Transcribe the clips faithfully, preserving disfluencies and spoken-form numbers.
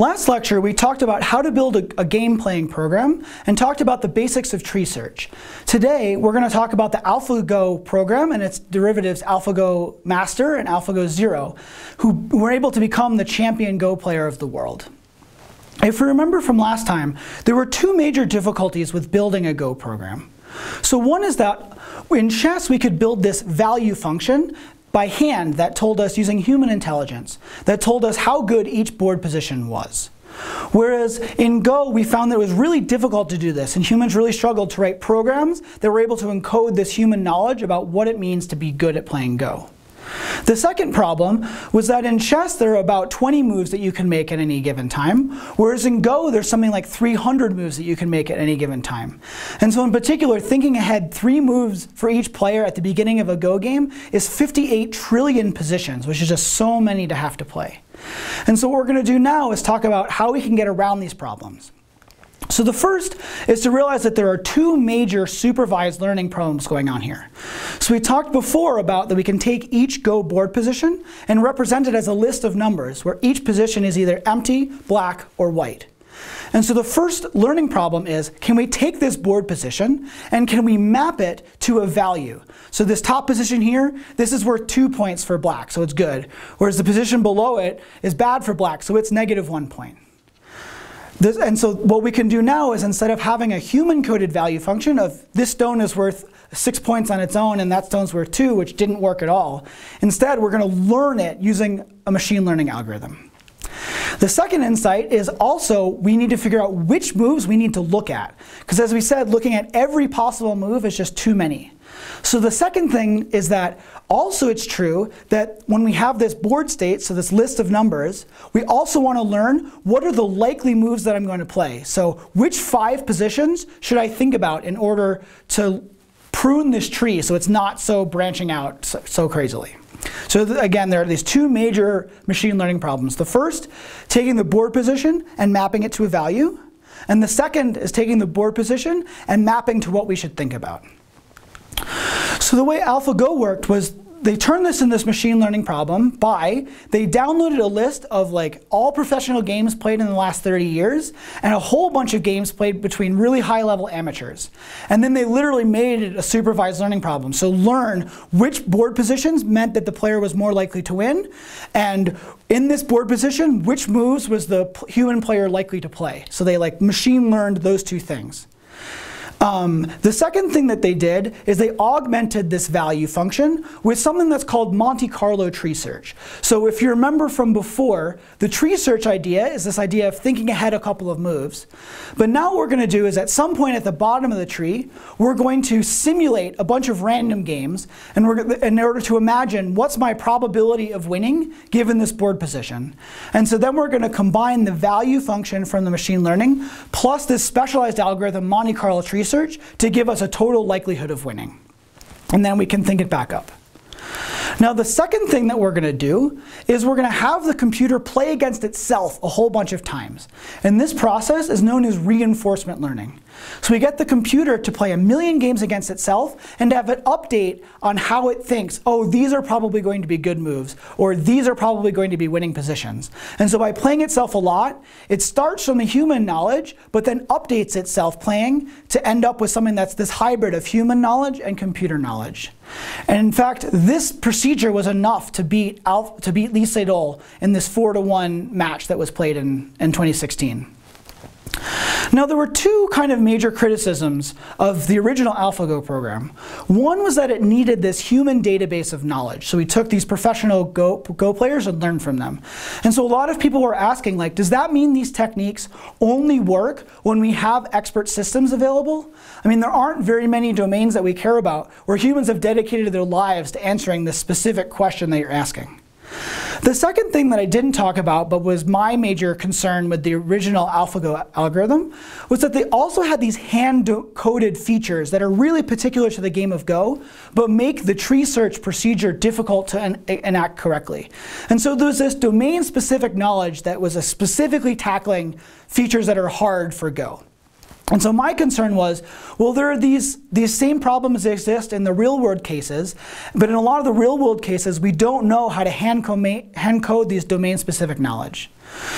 Last lecture, we talked about how to build a, a game-playing program and talked about the basics of tree search. Today, we're going to talk about the Alphago program and its derivatives Alphago Master and Alphago Zero, who were able to become the champion Go player of the world. If we remember from last time, there were two major difficulties with building a Go program. So one is that in chess, we could build this value function by hand that told us, using human intelligence, that told us how good each board position was. Whereas in Go, we found that it was really difficult to do this, and humans really struggled to write programs that were able to encode this human knowledge about what it means to be good at playing Go. The second problem was that in chess there are about twenty moves that you can make at any given time, whereas in Go there's something like three hundred moves that you can make at any given time. And so in particular, thinking ahead three moves for each player at the beginning of a Go game is fifty-eight trillion positions, which is just so many to have to play. And so what we're going to do now is talk about how we can get around these problems. So the first is to realize that there are two major supervised learning problems going on here. So we talked before about that we can take each Go board position and represent it as a list of numbers where each position is either empty, black, or white. And so the first learning problem is, can we take this board position and can we map it to a value? So this top position here, this is worth two points for black, so it's good. Whereas the position below it is bad for black, so it's negative one point. This, and so what we can do now is, instead of having a human-coded value function of this stone is worth six points on its own and that stone's worth two, which didn't work at all, instead we're going to learn it using a machine learning algorithm. The second insight is also we need to figure out which moves we need to look at. Because as we said, looking at every possible move is just too many. So the second thing is that also it's true that when we have this board state, so this list of numbers, we also want to learn what are the likely moves that I'm going to play. So which five positions should I think about in order to prune this tree so it's not so branching out so, so crazily. So th again, there are these two major machine learning problems. The first, taking the board position and mapping it to a value. And the second is taking the board position and mapping to what we should think about. So the way AlphaGo worked was they turned this in this machine learning problem by, they downloaded a list of like all professional games played in the last thirty years and a whole bunch of games played between really high level amateurs. And then they literally made it a supervised learning problem. So learn which board positions meant that the player was more likely to win, and in this board position, which moves was the human player likely to play. So they like machine learned those two things. Um, the second thing that they did is they augmented this value function with something that's called Monte Carlo tree search. So if you remember from before, the tree search idea is this idea of thinking ahead a couple of moves. But now what we're going to do is at some point at the bottom of the tree, we're going to simulate a bunch of random games and we're, in order to imagine what's my probability of winning given this board position. And so then we're going to combine the value function from the machine learning plus this specialized algorithm Monte Carlo tree search to give us a total likelihood of winning. And then we can think it back up. Now the second thing that we're going to do is we're going to have the computer play against itself a whole bunch of times. And this process is known as reinforcement learning. So we get the computer to play a million games against itself and to have it update on how it thinks, oh, these are probably going to be good moves, or these are probably going to be winning positions. And so by playing itself a lot, it starts from the human knowledge, but then updates itself playing to end up with something that's this hybrid of human knowledge and computer knowledge. And in fact, this procedure was enough to beat, Alf, to beat Lee Sedol in this four to one match that was played in, in twenty sixteen. Now there were two kind of major criticisms of the original AlphaGo program. One was that it needed this human database of knowledge. So we took these professional Go, Go players and learned from them. And so a lot of people were asking, like, does that mean these techniques only work when we have expert systems available? I mean, there aren't very many domains that we care about where humans have dedicated their lives to answering this specific question that you're asking. The second thing that I didn't talk about, but was my major concern with the original AlphaGo algorithm, was that they also had these hand-coded features that are really particular to the game of Go, but make the tree search procedure difficult to en enact correctly. And so there's this domain-specific knowledge that was a specifically tackling features that are hard for Go. And so my concern was, well, there are these, these same problems that exist in the real-world cases, but in a lot of the real-world cases, we don't know how to hand code, hand code these domain-specific knowledge.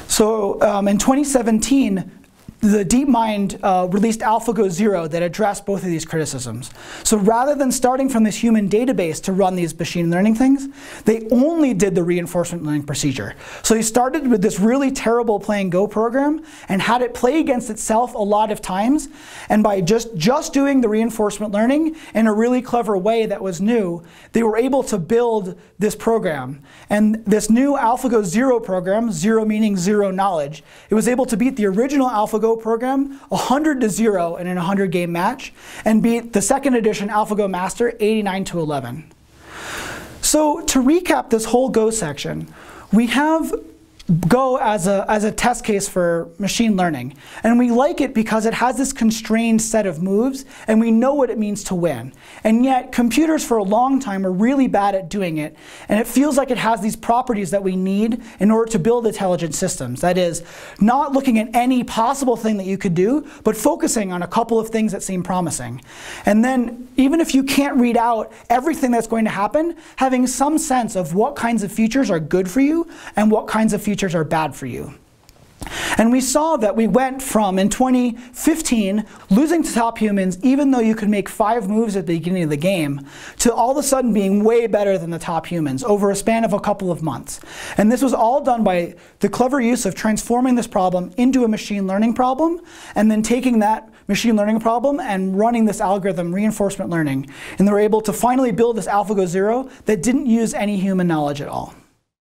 So um, in twenty seventeen, the DeepMind uh, released Alphago Zero that addressed both of these criticisms. So rather than starting from this human database to run these machine learning things, they only did the reinforcement learning procedure. So they started with this really terrible playing Go program and had it play against itself a lot of times. And by just, just doing the reinforcement learning in a really clever way that was new, they were able to build this program. And this new Alphago Zero program, zero meaning zero knowledge, it was able to beat the original Alphago program one hundred to zero in an one hundred game match and beat the second edition Alphago Master eighty-nine to eleven. So to recap this whole Go section, we have Go as a, as a test case for machine learning. And we like it because it has this constrained set of moves, and we know what it means to win. And yet, computers for a long time are really bad at doing it, and it feels like it has these properties that we need in order to build intelligent systems. That is, not looking at any possible thing that you could do, but focusing on a couple of things that seem promising. And then, even if you can't read out everything that's going to happen, having some sense of what kinds of features are good for you and what kinds of features are bad for you. And we saw that we went from, in twenty fifteen, losing to top humans even though you could make five moves at the beginning of the game, to all of a sudden being way better than the top humans over a span of a couple of months. And this was all done by the clever use of transforming this problem into a machine learning problem, and then taking that machine learning problem and running this algorithm, reinforcement learning. And they were able to finally build this Alphago Zero that didn't use any human knowledge at all.